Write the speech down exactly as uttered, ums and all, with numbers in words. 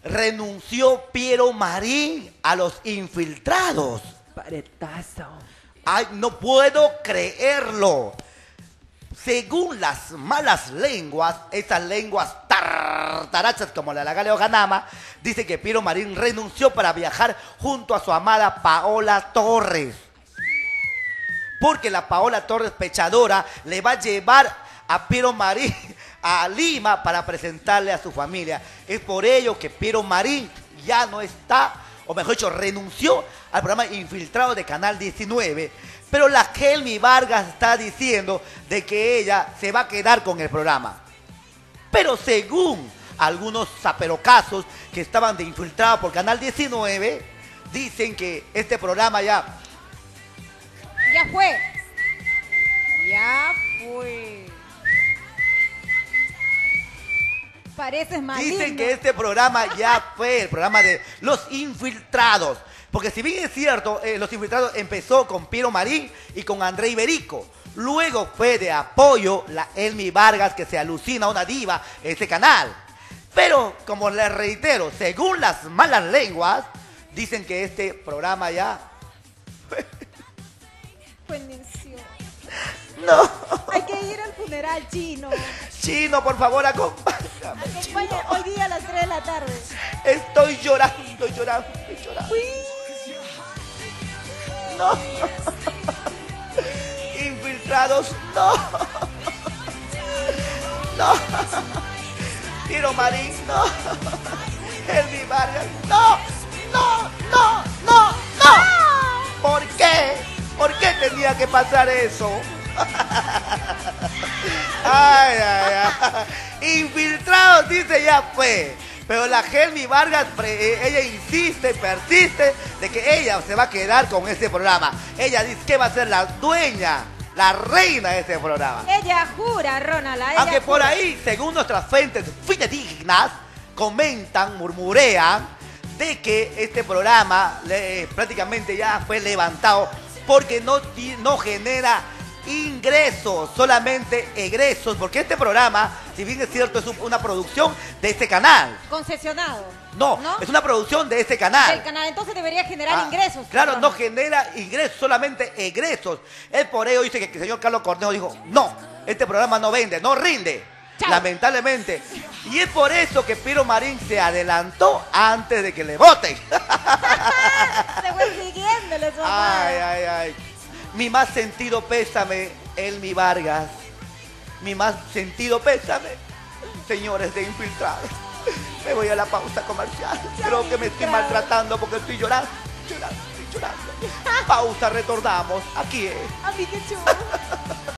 renunció Piero Marín a los infiltrados. Paretazo. Ay, no puedo creerlo. Según las malas lenguas, esas lenguas tartarachas como la de la Galeo Ganama, dice que Piero Marín renunció para viajar junto a su amada Paola Torres. Porque la Paola Torres Pechadora le va a llevar a Piero Marín a Lima para presentarle a su familia. Es por ello que Piero Marín ya no está, o mejor dicho, renunció al programa Infiltrado de Canal diecinueve. Pero la Helmi Vargas está diciendo de que ella se va a quedar con el programa. Pero según algunos zaperocazos que estaban de infiltrados por Canal diecinueve, dicen que este programa ya... Ya fue. Ya fue. Pareces maligno. Dicen que este programa ya fue el programa de Los Infiltrados. Porque si bien es cierto, eh, Los Infiltrados empezó con Piero Marín y con André Iberico. Luego fue de apoyo la Helmi Vargas, que se alucina una diva en ese canal. Pero, como les reitero, según las malas lenguas, dicen que este programa ya... Buenísimo. No. Hay que ir al funeral, Chino. Chino, por favor, acompáñame. Acompaña hoy día a las tres de la tarde. Estoy llorando, estoy llorando, estoy llorando. Uy. No. Infiltrados, no. No. Piero Marín, no. Helmi Vargas, no. No, no, no, no. ¿Por qué? ¿Por qué tenía que pasar eso? Ay, ay, ay. Infiltrados, dice, ya fue. Pero la Helmi Vargas, ella insiste, persiste de que ella se va a quedar con este programa. Ella dice que va a ser la dueña, la reina de este programa. Ella jura, Ronald. Ella Aunque por jura. ahí, según nuestras fuentes fidedignas, comentan, murmurean, de que este programa le, prácticamente ya fue levantado porque no, no genera ingresos, solamente egresos, porque este programa, si bien es cierto, es una producción de este canal. Concesionado. No, ¿No? es una producción de este canal. El canal entonces debería generar Ah, ingresos. Claro, perdón. no genera ingresos, solamente egresos. Él por ello dice que el señor Carlos Cornejo dijo, no, este programa no vende, no rinde. Chao. Lamentablemente. Y es por eso que Piero Marín se adelantó antes de que le voten. Se fue siguiéndole su Ay, amada. ay, ay. Mi más sentido pésame, Helmi Vargas. Mi más sentido pésame, señores de Infiltrados. Me voy a la pausa comercial. Creo que me estoy Infiltrados. maltratando porque estoy llorando, llorando, estoy llorando. Pausa, retornamos. Aquí es. A mí qué chulo.